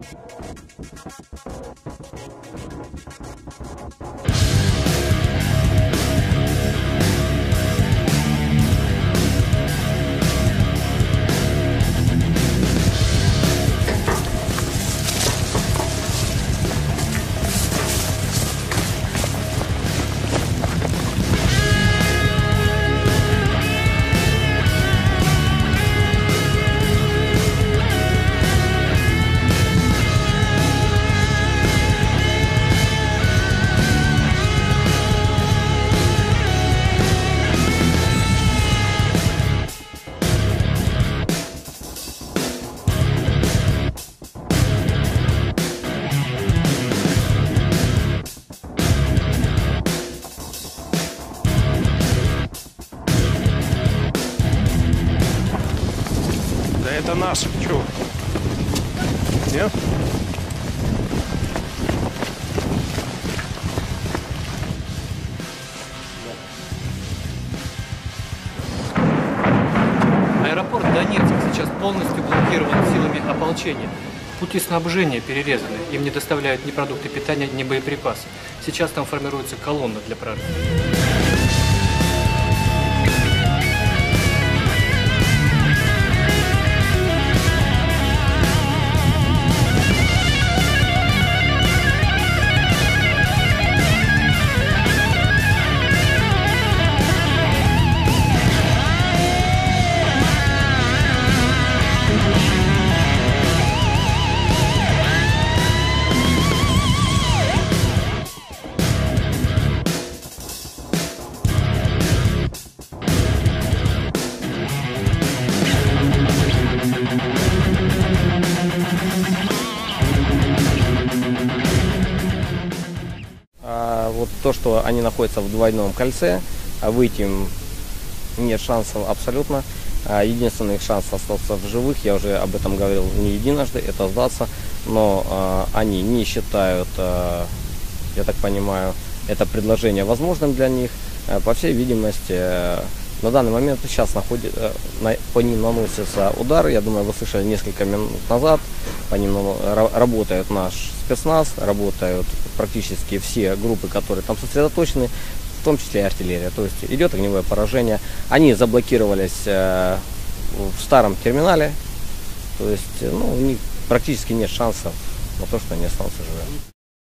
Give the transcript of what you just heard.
Да это наш, чё? Нет? Аэропорт Донецк сейчас полностью блокирован силами ополчения. Пути снабжения перерезаны, им не доставляют ни продукты питания, ни боеприпасы. Сейчас там формируется колонна для прорыва. Вот то, что они находятся в двойном кольце, выйти им нет шансов абсолютно. Единственный их шанс остаться в живых, я уже об этом говорил не единожды, это сдаться. Но они не считают, я так понимаю, это предложение возможным для них. По всей видимости, на данный момент сейчас по ним наносится удар. Я думаю, вы слышали несколько минут назад. По ним работает наш спецназ, работают практически все группы, которые там сосредоточены, в том числе и артиллерия. То есть идет огневое поражение. Они заблокировались в старом терминале. То есть у них практически нет шансов на то, что они останутся живыми.